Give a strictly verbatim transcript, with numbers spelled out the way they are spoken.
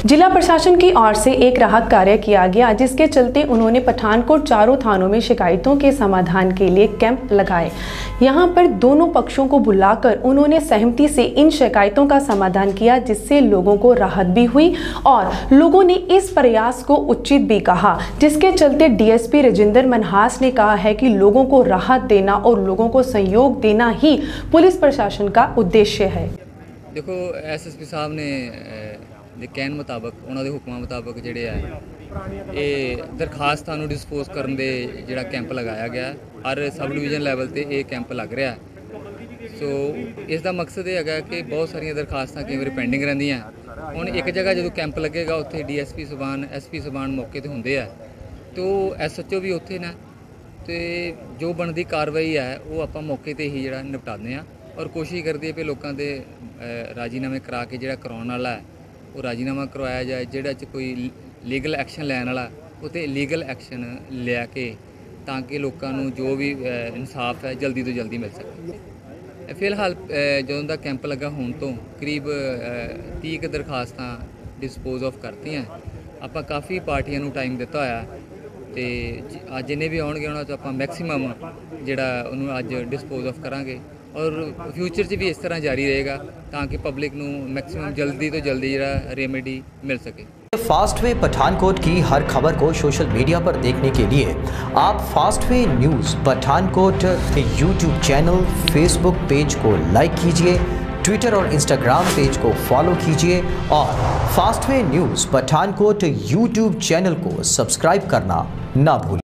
जिला प्रशासन की ओर से एक राहत कार्य किया गया, जिसके चलते उन्होंने पठानकोट चारों थानों में शिकायतों के समाधान के लिए कैंप लगाए। यहां पर दोनों पक्षों को बुलाकर उन्होंने सहमति से इन शिकायतों का समाधान किया, जिससे लोगों को राहत भी हुई और लोगों ने इस प्रयास को उचित भी कहा, जिसके चलते डीएसपी राजेंद्र मनहास ने कहा है कि लोगों को राहत देना और लोगों को सहयोग देना ही पुलिस प्रशासन का उद्देश्य है। देखो, एसएसपी साहब ने ਦੇ ਕਹਿਣ ਮੁਤਾਬਕ ਉਹਨਾਂ ਦੇ ਹੁਕਮਾਂ ਮੁਤਾਬਕ ਜਿਹੜੇ ਆ ਇਹ ਦਰਖਾਸਤਾਂ ਨੂੰ ਡਿਸਪੋਜ਼ ਕਰਨ ਦੇ ਜਿਹੜਾ ਕੈਂਪ ਲਗਾਇਆ ਗਿਆ ਹਰ ਸਬ ਡਿਵੀਜ਼ਨ ਲੈਵਲ ਤੇ ਇਹ ਕੈਂਪ ਲੱਗ ਰਿਹਾ। ਸੋ ਇਸ ਦਾ ਮਕਸਦ ਇਹ ਹੈਗਾ ਕਿ ਬਹੁਤ ਸਾਰੀਆਂ ਦਰਖਾਸਤਾਂ ਕਈ ਵਾਰੀ ਪੈਂਡਿੰਗ ਰਹਿੰਦੀਆਂ। ਹੁਣ ਇੱਕ ਜਗ੍ਹਾ ਜਦੋਂ ਕੈਂਪ ਲੱਗੇਗਾ ਉੱਥੇ ਡੀਐਸਪੀ ਸਬਾਨ ਐਸਪੀ ਸਬਾਨ ਮੌਕੇ ਤੇ ਹੁੰਦੇ ਆ ਤੇ ਐਸਐਚਓ ਵੀ ਉੱਥੇ ਨੇ ਤੇ ਜੋ ਬਣਦੀ ਕਾਰਵਾਈ ਹੈ ਉਹ ਆਪਾਂ ਮੌਕੇ ਤੇ ਹੀ ਜਿਹੜਾ ਨਿਪਟਾਉਂਦੇ ਆ ਔਰ ਕੋਸ਼ਿਸ਼ ਕਰਦੇ ਆ ਕਿ ਲੋਕਾਂ ਦੇ ਰਾਜੀਨਾਮੇ ਕਰਾ ਕੇ ਜਿਹੜਾ ਕਰਾਉਣ ਵਾਲਾ ਹੈ ਉਹ ਰਾਜੀਨਾਮਾ ਕਰਵਾਇਆ ਜਾਏ, ਜਿਹੜਾ 'ਚ ਕੋਈ ਲੀਗਲ ਐਕਸ਼ਨ ਲੈਣ ਵਾਲਾ ਉਹ 'ਤੇ ਲੀਗਲ ਐਕਸ਼ਨ ਲਿਆ ਕੇ ਤਾਂ ਕਿ ਲੋਕਾਂ ਨੂੰ ਜੋ ਵੀ ਇਨਸਾਫ ਹੈ ਜਲਦੀ ਤੋਂ ਜਲਦੀ ਮਿਲ ਸਕੇ। ਫਿਲਹਾਲ ਜਦੋਂ ਦਾ ਕੈਂਪ ਲੱਗਾ ਹੁਣ ਤੋਂ ਕਰੀਬ ਤੀਹ ਕੁ ਦਰਖਾਸਤਾਂ ਡਿਸਪੋਜ਼ ਆਫ ਕਰਤੀਆਂ। ਆਪਾਂ ਕਾਫੀ ਪਾਰਟੀਆਂ ਨੂੰ ਟਾਈਮ ਦਿੱਤਾ ਹੋਇਆ ਤੇ ਅੱਜ ਜਿੰਨੇ ਵੀ ਆਉਣਗੇ ਉਹਨਾਂ 'ਚ ਆਪਾਂ ਮੈਕਸੀਮਮ ਜਿਹੜਾ ਉਹਨੂੰ ਅੱਜ ਡਿਸਪੋਜ਼ ਆਫ ਕਰਾਂਗੇ और फ्यूचर च भी इस तरह जारी रहेगा ताकि पब्लिक नू मैक्सिमम जल्दी तो जल्दी जरा रेमेडी मिल सके। फास्ट वे पठानकोट की हर खबर को सोशल मीडिया पर देखने के लिए आप fast way news Pathankot YouTube channel, Facebook page को लाइक कीजिए, ट्विटर और इंस्टाग्राम पेज को फॉलो कीजिए और fast way news Pathankot YouTube channel को सब्सक्राइब करना ना भूलिए।